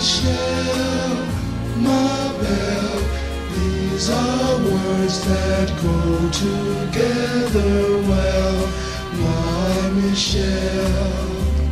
Michelle, ma belle, these are words that go together well. My Michelle,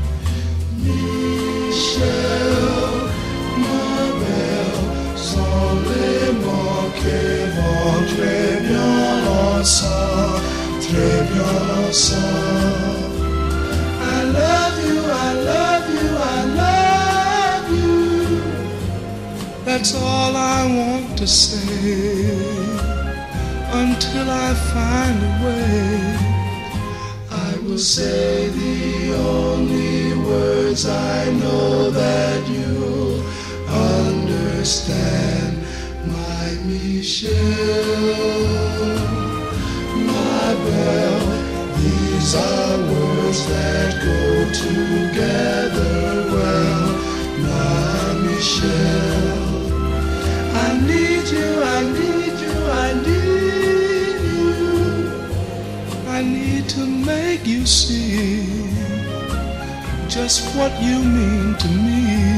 Michelle, ma belle, sans les mots qui vont très bien ensemble, très bien ensemble. I love you, I love you, I love you. That's all I want to say until I find a way. I will say the only words I know that you'll understand. My Michelle, my belle, these are words that go together well. My Michelle, I need you, I need you, I need you. I need to make you see just what you mean to me.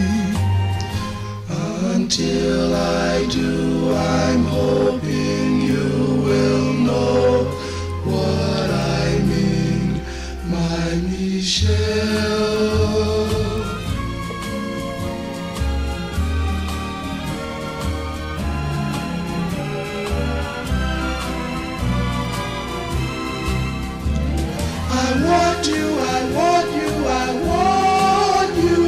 Until I do, I'm hoping you will know what I mean, my Michelle. I want you, I want you, I want you.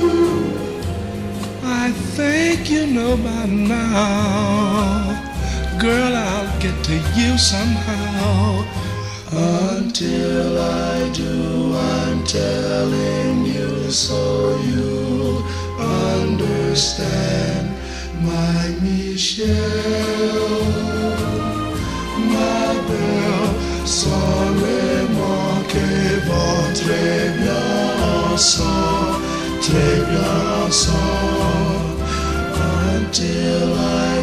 I think you know by now, girl, I'll get to you somehow. Until I do, I'm telling you so you understand, my Michelle, ma belle, sans les mots qui vont très bien ensemble, très bien ensemble. Until I